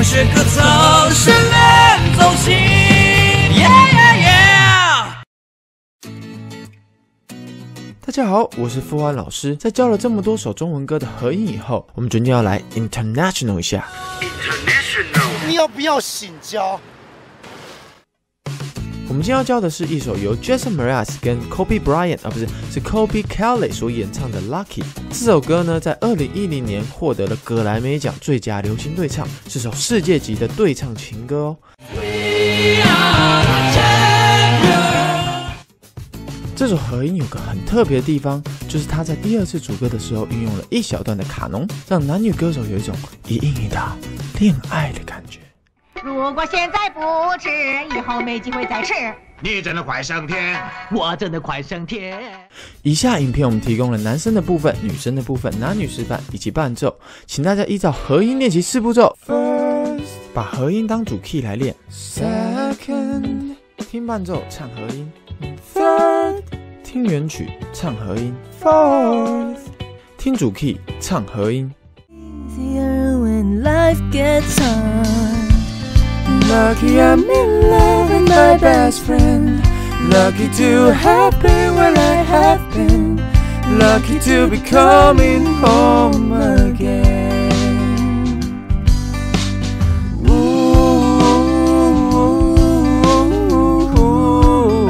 学歌唱，是练走心。 大家好，我是富安老师。在教了这么多首中文歌的合音以后，我们决定要来 international 一下。 你要不要醒教？ 我们今天要教的是一首由 Jason Mraz 跟 Kobe Bryant 是 Kobe Kelly 所演唱的 Lucky。这首歌呢，在2010年获得了格莱美奖最佳流行对唱，是首世界级的对唱情歌哦。这首合音有个很特别的地方，就是他在第二次主歌的时候运用了一小段的卡农，让男女歌手有一种一硬一打恋爱的感觉。 如果现在不吃，以后没机会再吃。 你真的快升天， 我真的快升天。 以下影片我们提供了男生的部分、女生的部分、男女示范以及伴奏，请大家依照合音练习4步骤。First， 把合音当主 key 来练。Second， 听伴奏唱合音。Third， 听原曲唱合音。Fourth， 听主 key 唱合音。 Easier when life gets hard.Lucky I'm in love with my best friend. Lucky to have been where I have been. Lucky to be coming home again. Ooh.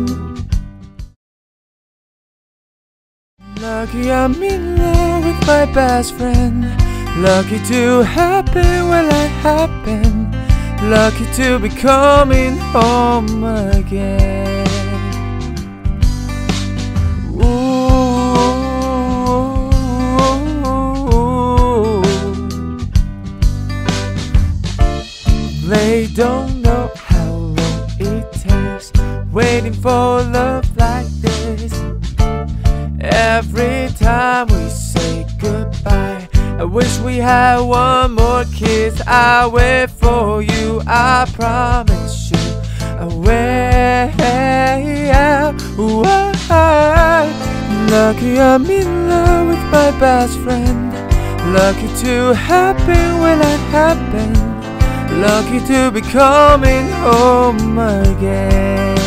Lucky I'm in love with my best friend. Lucky to have been where I have been.Lucky to be coming home again. Ooh. They don't know how long it takes waiting for love like this. Every time we say goodbye, I wish we had one more kiss. I wait for you, I promise you I will. Lucky I'm in love with my best friend. Lucky to have been when I have been. Lucky to be coming home again.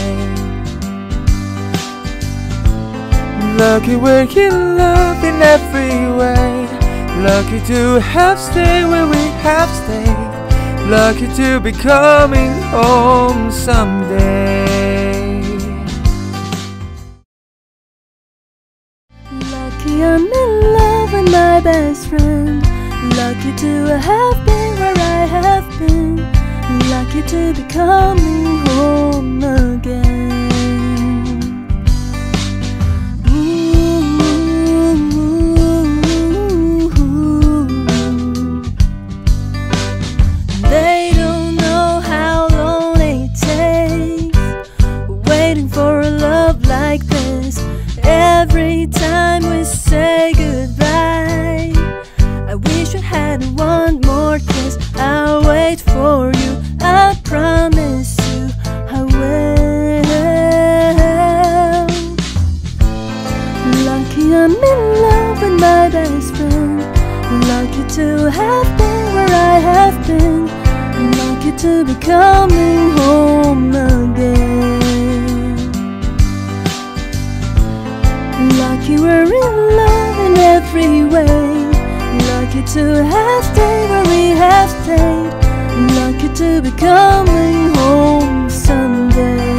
Lucky we're in love in every way.Lucky to have stayed where we have stayed. Lucky to be coming home someday. Lucky I'm in love with my best friend. Lucky to have been where I have been. Lucky to be coming home again.Every time we say goodbye, I wish I had one more kiss. I'll wait for you, I promise you I will. Lucky I'm in love with my best friend. Lucky to have been where I have been. Lucky to be coming home again.Lucky we're in love in every way. Lucky to have stayed where we have stayed. Lucky to be coming home someday.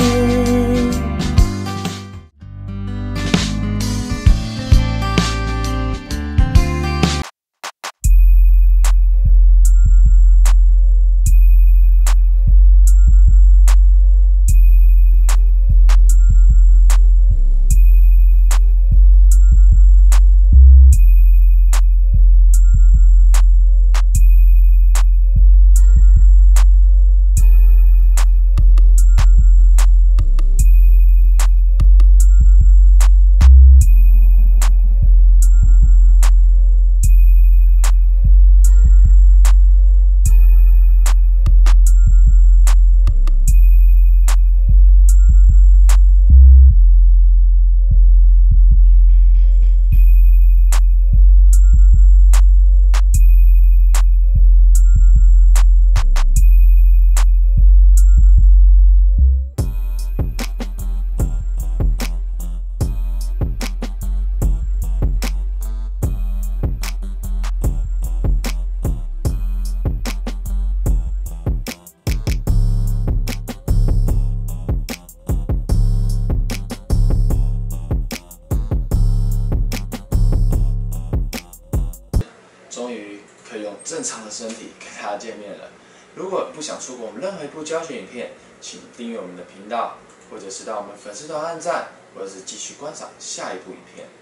跟大家见面了。如果不想错过我们任何一部教学影片，请订阅我们的频道，或者是到我们粉丝团按赞，或者是继续观赏下一部影片。